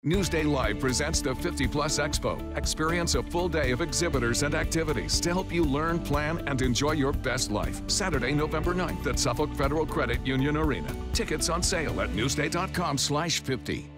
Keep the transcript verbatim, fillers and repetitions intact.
Newsday Live presents the fifty plus Expo. Experience a full day of exhibitors and activities to help you learn, plan, and enjoy your best life. Saturday, November ninth at Suffolk Federal Credit Union Arena. Tickets on sale at newsday dot com slash fifty.